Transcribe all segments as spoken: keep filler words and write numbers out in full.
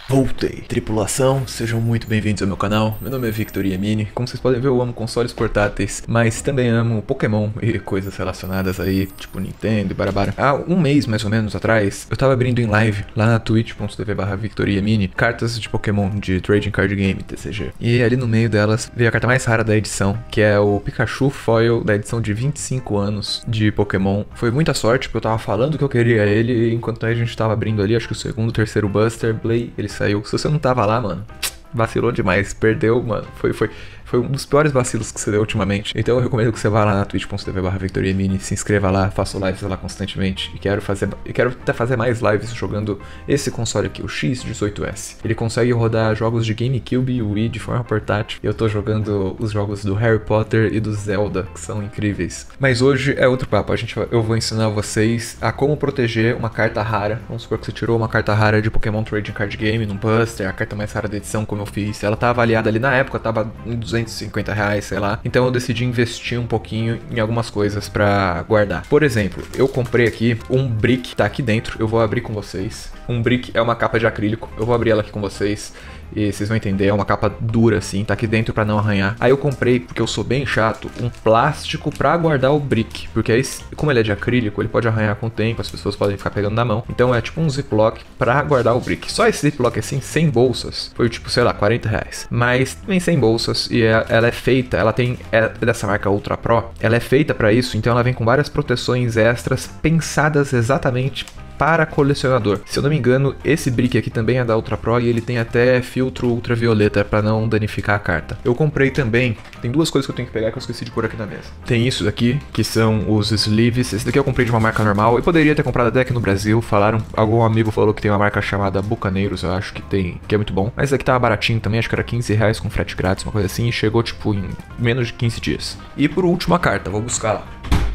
Voltei. Tripulação, sejam muito bem-vindos ao meu canal. Meu nome é Victor Yamini. Como vocês podem ver, eu amo consoles portáteis, mas também amo Pokémon e coisas relacionadas aí, tipo Nintendo e barabara. Há um mês, mais ou menos, atrás, eu tava abrindo em live, lá na twitch ponto tv barra Victor Yamini, cartas de Pokémon de Trading Card Game, T C G. E ali no meio delas, veio a carta mais rara da edição, que é o Pikachu Foil da edição de vinte e cinco anos de Pokémon. Foi muita sorte, porque eu tava falando que eu queria ele, enquanto a gente tava abrindo ali, acho que o segundo, terceiro Buster Play, ele saiu. Se você não tava lá, mano, vacilou demais, perdeu, mano, foi, foi, foi um dos piores vacilos que você deu ultimamente. Então eu recomendo que você vá lá na twitch ponto tv barra Victor Yamini, se inscreva lá, faço lives lá constantemente. E quero fazer, e quero até fazer mais lives jogando esse console aqui, o X dezoito S. Ele consegue rodar jogos de GameCube e Wii de forma portátil. E eu tô jogando os jogos do Harry Potter e do Zelda, que são incríveis. Mas hoje é outro papo, a gente, eu vou ensinar vocês a como proteger uma carta rara. Vamos supor que você tirou uma carta rara de Pokémon Trading Card Game num Buster, a carta mais rara da edição, como eu fiz. Ela tá avaliada ali na época, tava em duzentos e cinquenta reais, sei lá. Então eu decidi investir um pouquinho em algumas coisas pra guardar. Por exemplo, eu comprei aqui um brick, tá aqui dentro, eu vou abrir com vocês. Um brick é uma capa de acrílico, eu vou abrir ela aqui com vocês e vocês vão entender, é uma capa dura assim, tá aqui dentro pra não arranhar. Aí eu comprei, porque eu sou bem chato, um plástico pra guardar o brick, porque aí, como ele é de acrílico, ele pode arranhar com o tempo, as pessoas podem ficar pegando na mão. Então é tipo um ziplock pra guardar o brick. Só esse ziplock assim, sem bolsas, foi tipo, sei lá, quarenta reais. Mas vem sem bolsas e ela é feita, ela tem, é dessa marca Ultra Pro, ela é feita pra isso, então ela vem com várias proteções extras pensadas exatamente para colecionador. Se eu não me engano, esse brick aqui também é da Ultra Pro e ele tem até filtro ultravioleta para não danificar a carta. Eu comprei também, tem duas coisas que eu tenho que pegar que eu esqueci de pôr aqui na mesa. Tem isso daqui, que são os sleeves. Esse daqui eu comprei de uma marca normal. Eu poderia ter comprado até aqui no Brasil. Falaram, algum amigo falou que tem uma marca chamada Bucaneiros, eu acho que tem, que é muito bom. Mas esse daqui tava baratinho também, acho que era quinze reais com frete grátis, uma coisa assim, e chegou tipo em menos de quinze dias. E por último a carta, vou buscar lá.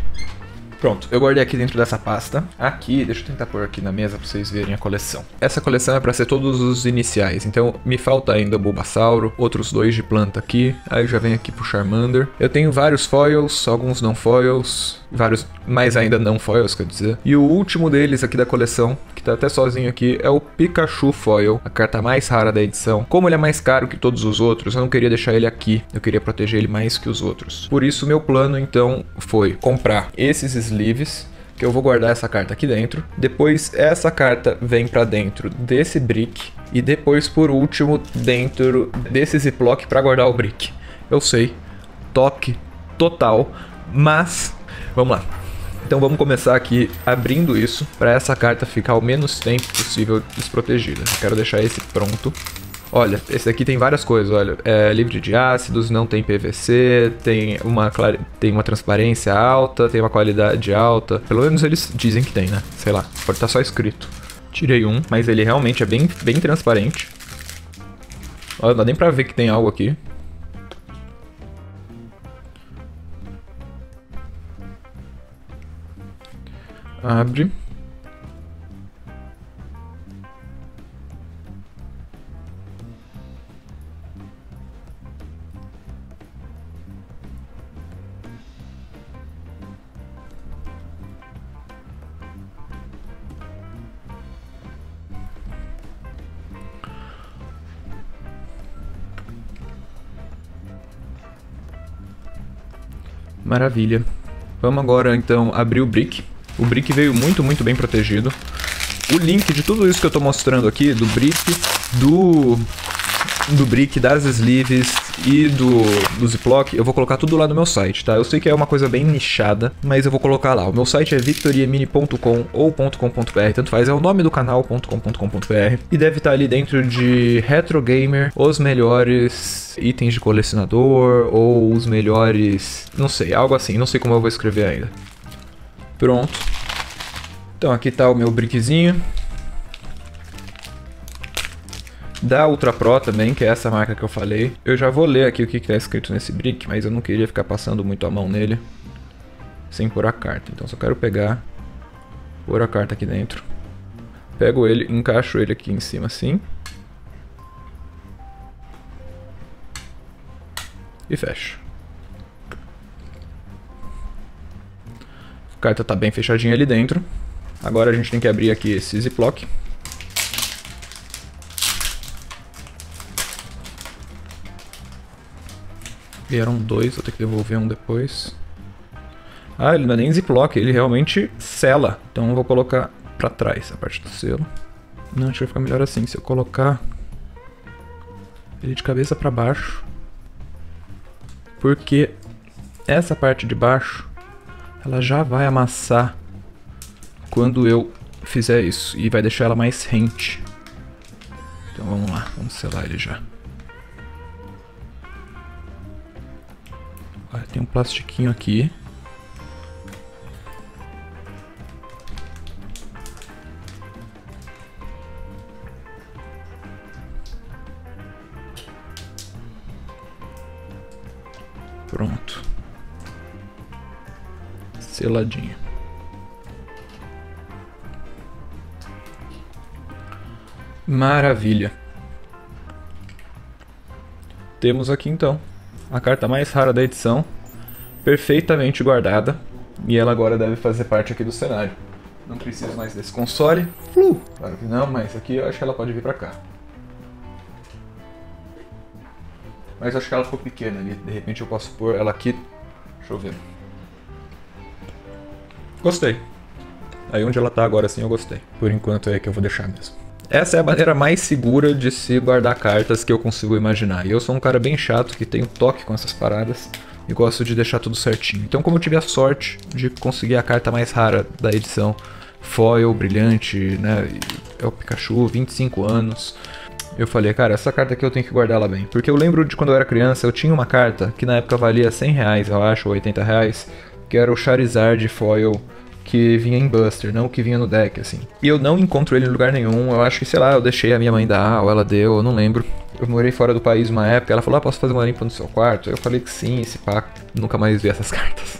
Pronto, eu guardei aqui dentro dessa pasta. Aqui, deixa eu tentar pôr aqui na mesa pra vocês verem a coleção. Essa coleção é pra ser todos os iniciais, então me falta ainda Bulbasauro, outros dois de planta aqui, aí já vem aqui pro Charmander. Eu tenho vários foils, alguns não foils, vários, mais ainda não foils, quer dizer. E o último deles aqui da coleção, que tá até sozinho aqui, é o Pikachu Foil, a carta mais rara da edição. Como ele é mais caro que todos os outros, eu não queria deixar ele aqui, eu queria proteger ele mais que os outros. Por isso, meu plano, então, foi comprar esses sleeves, que eu vou guardar essa carta aqui dentro. Depois, essa carta vem pra dentro desse brick, e depois, por último, dentro desse ziplock pra guardar o brick. Eu sei, toque total, mas vamos lá. Então vamos começar aqui abrindo isso para essa carta ficar o menos tempo possível desprotegida. Eu quero deixar esse pronto. Olha, esse aqui tem várias coisas, olha, é livre de ácidos, não tem P V C, tem uma, clare... tem uma transparência alta, tem uma qualidade alta. Pelo menos eles dizem que tem, né? Sei lá, pode estar só escrito. Tirei um, mas ele realmente é bem, bem transparente. Olha, não dá nem pra ver que tem algo aqui. Abre. Maravilha. Vamos agora então abrir o brick. O brick veio muito, muito bem protegido. O link de tudo isso que eu tô mostrando aqui, do brick, do, do brick, das sleeves e do, do ziplock, eu vou colocar tudo lá no meu site, tá? Eu sei que é uma coisa bem nichada, mas eu vou colocar lá. O meu site é victor yamini ponto com ou .com.br, tanto faz, é o nome do canal, .com.com.br. E deve estar ali dentro de Retro Gamer, os melhores itens de colecionador, ou os melhores... não sei, algo assim, não sei como eu vou escrever ainda. Pronto. Então aqui tá o meu brickzinho. Da Ultra Pro também, que é essa marca que eu falei. Eu já vou ler aqui o que está escrito nesse brick, mas eu não queria ficar passando muito a mão nele sem pôr a carta. Então só quero pegar, pôr a carta aqui dentro. Pego ele, encaixo ele aqui em cima assim. E fecho. A carta tá bem fechadinha ali dentro. Agora a gente tem que abrir aqui esse ziplock. Vieram dois, vou ter que devolver um depois. Ah, ele não é nem ziplock, ele realmente sela. Então eu vou colocar pra trás a parte do selo. Não, acho que vai ficar melhor assim, se eu colocar ele de cabeça pra baixo. Porque essa parte de baixo, ela já vai amassar quando eu fizer isso. E vai deixar ela mais rente. Então vamos lá, vamos selar ele já. Olha, tem um plastiquinho aqui. Pronto. Seladinho. Maravilha. Temos aqui então a carta mais rara da edição, perfeitamente guardada, e ela agora deve fazer parte aqui do cenário. Não preciso mais desse console. Uh, claro que não, mas aqui eu acho que ela pode vir pra cá. Mas eu acho que ela ficou pequena ali, de repente eu posso pôr ela aqui. Deixa eu ver. Gostei. Aí onde ela tá agora sim eu gostei. Por enquanto é que eu vou deixar mesmo. Essa é a maneira mais segura de se guardar cartas que eu consigo imaginar. E eu sou um cara bem chato, que tem um toque com essas paradas. E gosto de deixar tudo certinho. Então como eu tive a sorte de conseguir a carta mais rara da edição, foil, brilhante, né? É o Pikachu, vinte e cinco anos. Eu falei, cara, essa carta aqui eu tenho que guardar ela bem. Porque eu lembro de quando eu era criança, eu tinha uma carta que na época valia cem reais, eu acho, ou oitenta reais. Que era o Charizard foil que vinha em Buster, não o que vinha no deck, assim. E eu não encontro ele em lugar nenhum, eu acho que, sei lá, eu deixei a minha mãe dar, ou ela deu, eu não lembro. Eu morei fora do país uma época, ela falou, ah, posso fazer uma limpa no seu quarto? Eu falei que sim, esse pá, nunca mais vi essas cartas.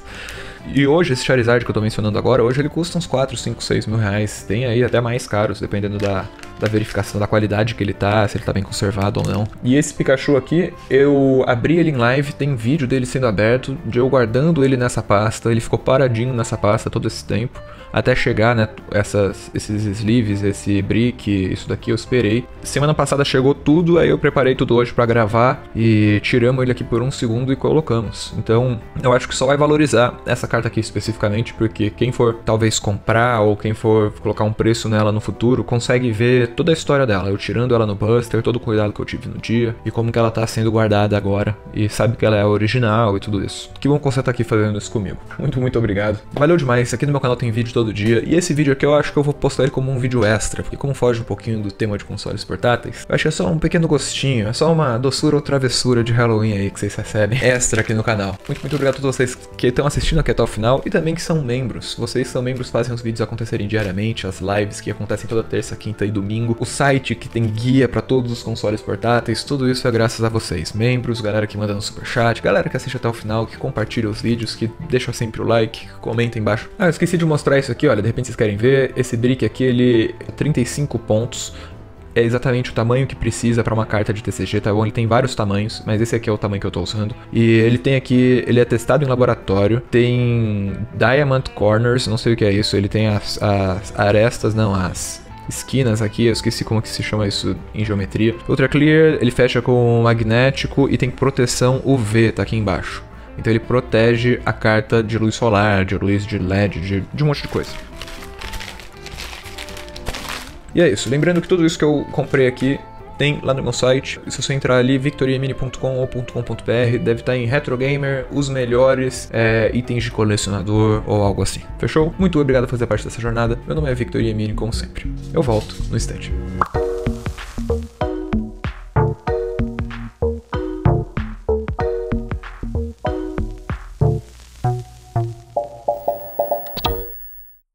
E hoje, esse Charizard que eu tô mencionando agora, hoje ele custa uns quatro, cinco, seis mil reais. Tem aí até mais caros, dependendo da, da verificação da qualidade que ele tá, se ele tá bem conservado ou não. E esse Pikachu aqui, eu abri ele em live, tem vídeo dele sendo aberto, de eu guardando ele nessa pasta. Ele ficou paradinho nessa pasta todo esse tempo, até chegar, né, essas, esses sleeves, esse brick, isso daqui eu esperei. Semana passada chegou tudo, aí eu preparei tudo hoje pra gravar e tiramos ele aqui por um segundo e colocamos. Então, eu acho que só vai valorizar essa carta aqui especificamente, porque quem for talvez comprar ou quem for colocar um preço nela no futuro, consegue ver toda a história dela, eu tirando ela no Buster, todo o cuidado que eu tive no dia e como que ela tá sendo guardada agora e sabe que ela é original e tudo isso. Que bom que você tá aqui fazendo isso comigo. Muito, muito obrigado. Valeu demais, aqui no meu canal tem vídeo todo dia e esse vídeo aqui eu acho que eu vou postar ele como um vídeo extra, porque como foge um pouquinho do tema de consoles portáteis, eu acho que é só um pequeno gostinho, é só uma doçura ou travessura de Halloween aí que vocês recebem extra aqui no canal. Muito, muito obrigado a todos vocês que estão assistindo aqui até o final e também que são membros. Vocês são membros, fazem os vídeos acontecerem diariamente, as lives que acontecem toda terça, quinta e domingo, o site que tem guia pra todos os consoles portáteis, tudo isso é graças a vocês, membros, galera que manda no superchat, galera que assiste até o final, que compartilha os vídeos, que deixa sempre o like, que comenta embaixo. Ah, eu esqueci de mostrar isso aqui, olha, de repente vocês querem ver, esse brick aqui, ele é trinta e cinco pontos, é exatamente o tamanho que precisa para uma carta de T C G, tá bom? Ele tem vários tamanhos, mas esse aqui é o tamanho que eu tô usando. E ele tem aqui, ele é testado em laboratório, tem Diamond Corners, não sei o que é isso, ele tem as, as arestas, não, as esquinas aqui, eu esqueci como que se chama isso em geometria. Ultra Clear, ele fecha com magnético e tem proteção U V, tá aqui embaixo. Então ele protege a carta de luz solar, de luz de L E D, de, de um monte de coisa. E é isso, lembrando que tudo isso que eu comprei aqui tem lá no meu site. Se você entrar ali, victoriamini ponto com ou .com.br, deve estar em Retro Gamer, os melhores é, itens de colecionador ou algo assim. Fechou? Muito obrigado por fazer parte dessa jornada. Meu nome é Victoriamini, como sempre. Eu volto no instante.